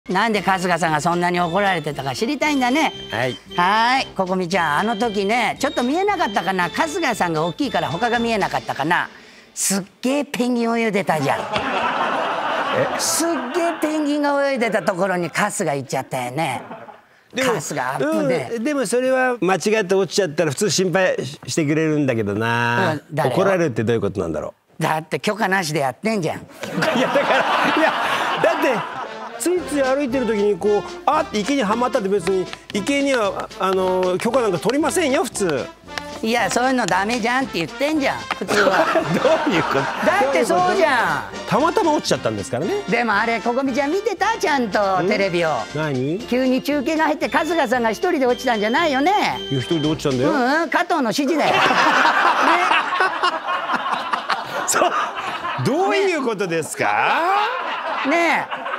なんで春日さんがそんなに怒られてたか知りたいんだね。はい、ここみちゃん、あの時ね、ちょっと見えなかったかな、春日さんが大きいから他が見えなかったかな。すっげえペンギン泳いでたじゃん。すっげえペンギンが泳いでたところに春日行っちゃったよね。春日アップで、 でもそれは間違って落ちちゃったら普通心配してくれるんだけどな、怒られるってどういうことなんだろう。だって許可なしでやってんじゃん。 いやだからいやだってついつい歩いてる時にこうあって池にはまったって別に池には許可なんか取りませんよ普通。 いやそういうのダメじゃんって言ってんじゃん普通は。 どういうことだってそうじゃん。 たまたま落ちちゃったんですからね。 でもあれここみちゃん見てたちゃんとテレビを。 何？急に中継が入って春日さんが一人で落ちたんじゃないよね。 いや一人で落ちたんだよ。 加藤の指示だよ。ね。 そうどういうことですか？ ねえ。